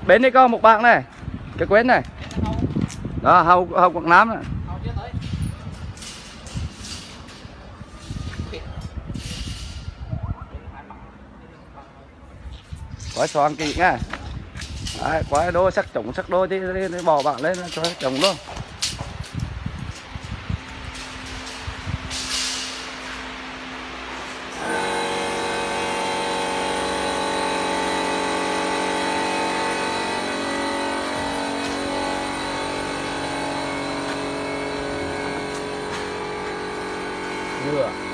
Bên đây có một bạn này, cái quến này. Đó, hầu Quảng Nam này. Quái xoan kỹ nha. Đấy, quái đô sắc đôi thì bỏ bạn lên cho trồng luôn. Dừa